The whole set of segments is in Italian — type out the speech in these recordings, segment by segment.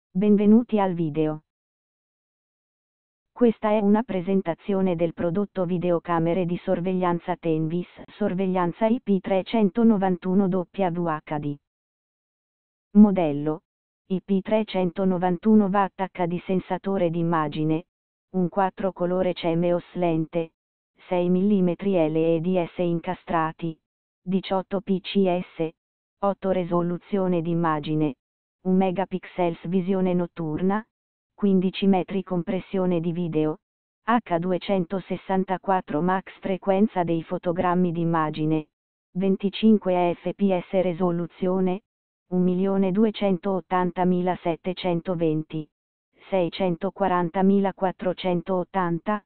Benvenuti al video. Questa è una presentazione del prodotto videocamere di sorveglianza Tenvis sorveglianza IP391 WHD. Modello IP391 Watt HD sensatore d'immagine, un 4 colore CMOS lente, 6 mm LED incastrati, 18 pcs, 8 risoluzione d'immagine, 1 megapixels visione notturna, 15 metri compressione di video, H264 max frequenza dei fotogrammi d'immagine, 25 fps risoluzione, 1.280.720, 640.480,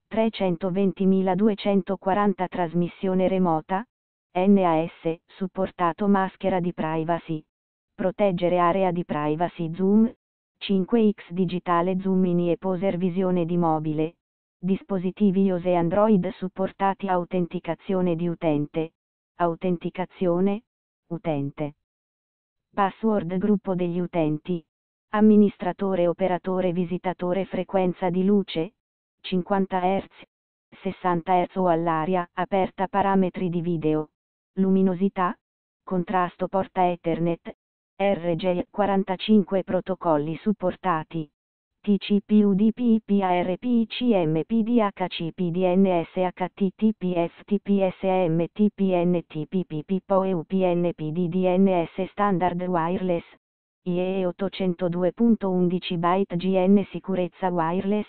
320.240 trasmissione remota, NAS, supportato maschera di privacy. Proteggere area di privacy zoom, 5x digitale zoom in e poser visione di mobile. Dispositivi iOS e Android supportati autenticazione di utente. Autenticazione, utente. Password gruppo degli utenti. Amministratore operatore visitatore frequenza di luce, 50 Hz, 60 Hz o all'aria aperta parametri di video. Luminosità, contrasto porta Ethernet, RJ45 protocolli supportati. TCP UDP IP ARP ICM PDHC PDNS HTTPS TPSM TPN TPP PoE UPN PDDNS Standard Wireless IEEE 802.11 byte GN Sicurezza Wireless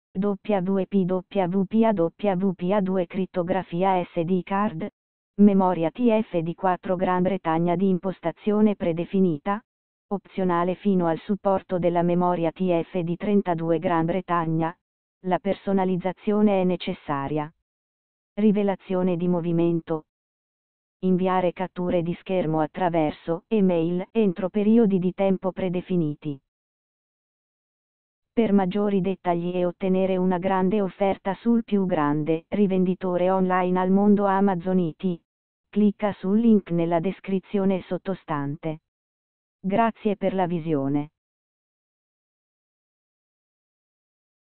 WPWPA2 Crittografia SD Card Memoria TF di 4 Gran Bretagna di impostazione predefinita, opzionale fino al supporto della memoria TF di 32 Gran Bretagna, la personalizzazione è necessaria. Rivelazione di movimento. Inviare catture di schermo attraverso email entro periodi di tempo predefiniti. Per maggiori dettagli e ottenere una grande offerta sul più grande rivenditore online al mondo Amazon IT, clicca sul link nella descrizione sottostante. Grazie per la visione.